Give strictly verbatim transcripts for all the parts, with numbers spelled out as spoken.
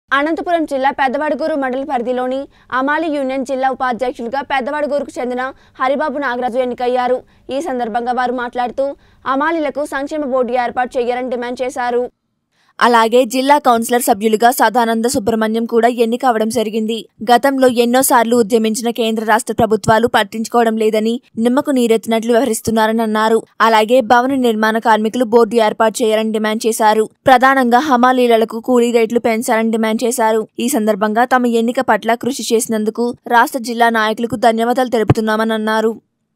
అనంతపురం జిల్లా పెద్దవడుగూరు మండల పరిధిలోని అమాలి యూనియన్ జిల్లా ఉపాధ్యక్షులుగా పెద్దవడుగూరుకు చెందిన హరిబాబు నాగరాజు ఎన్నికయ్యారు। ఈ సందర్భంగా వారు మాట్లాడుతూ అమాలీలకు సంక్షేమ బోర్డు ఏర్పాటు చేయాలని డిమాండ్ చేశారు। అలాగే జిల్లా కౌన్సిలర్ సభ్యులుగా సదానంద సుబ్రహ్మణ్యం కూడా ఎన్నిక అవడం జరిగింది। గతంలో ఎన్నోసార్లు ఉద్యమించిన కేంద్ర రాష్ట్ర ప్రభుత్వాలు పట్టించుకోవడం లేదని నిమ్మకు నీరెత్తినట్లు వ్యవహరిస్తున్నారని అన్నారు। అలాగే భవన నిర్మాణ కార్మికులు బోర్డు ఏర్పాటు చేయాలని డిమాండ్ చేశారు। ప్రధానంగా హమాలీలకు కూలీ రేట్లు పెంచాలని డిమాండ్ చేశారు। ఈ సందర్భంగా తమ ఎన్నిక పట్ల కృషి చేసినందుకు రాష్ట్ర జిల్లా నాయకులకు ధన్యవాదాలు తెలుపుతున్నామని అన్నారు।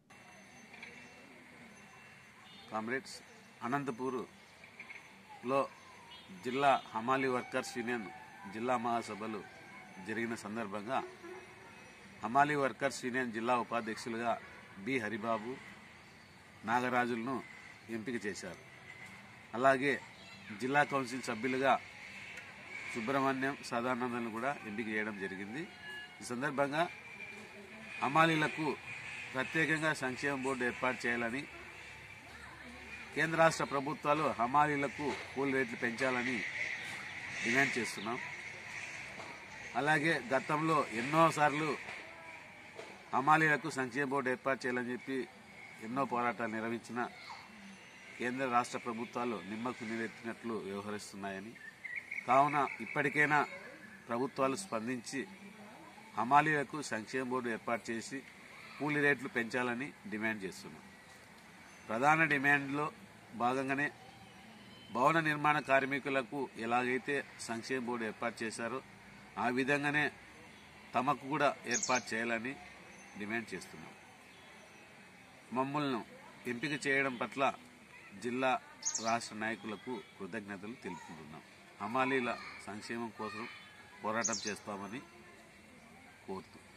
జిల్లా హమాలీ వర్కర్స్ యూనియన్ జిల్లా మహాసభలు జరిగిన సందర్భంగా హమాలీ వర్కర్స్ యూనియన్ జిల్లా ఉపాధ్యక్షులుగా బి హరిబాబు నాగరాజులను ఎంపిక చేశారు। అలాగే జిల్లా కౌన్సిల్ సభ్యులుగా సుబ్రహ్మణ్యం సదానందను కూడా ఎంపిక చేయడం జరిగింది। ఈ సందర్భంగా హమాలీలకు ప్రత్యేకంగా సంక్షేమ బోర్డు ఏర్పాటు చేయాలని, కేంద్ర రాష్ట్ర ప్రభుత్వాలు హమాలీలకు కూలీ రేట్లు పెంచాలని డిమాండ్ చేస్తున్నాం। అలాగే గతంలో ఎన్నోసార్లు హమాలీలకు సంక్షేమ బోర్డు ఏర్పాటు చేయాలని చెప్పి ఎన్నో పోరాటాలు నిర్వహించిన కేంద్ర రాష్ట్ర ప్రభుత్వాలు నిమ్మకు నీరెత్తినట్లు వ్యవహరిస్తున్నాయని, కావున ఇప్పటికైనా ప్రభుత్వాలు స్పందించి హమాలీలకు సంక్షేమ బోర్డు ఏర్పాటు చేసి కూలీ రేట్లు పెంచాలని డిమాండ్ చేస్తున్నాం। ప్రధాన డిమాండ్లో భాగంగానే భవన నిర్మాణ కార్మికులకు ఎలాగైతే సంక్షేమ బోర్డు ఏర్పాటు చేశారో ఆ విధంగానే తమకు కూడా ఏర్పాటు చేయాలని డిమాండ్ చేస్తున్నాం। మమ్మల్ని ఎంపిక చేయడం పట్ల జిల్లా రాష్ట్ర నాయకులకు కృతజ్ఞతలు తెలుపుకుంటున్నాం। హమాలీల సంక్షేమం కోసం పోరాటం చేస్తామని కోరుతూ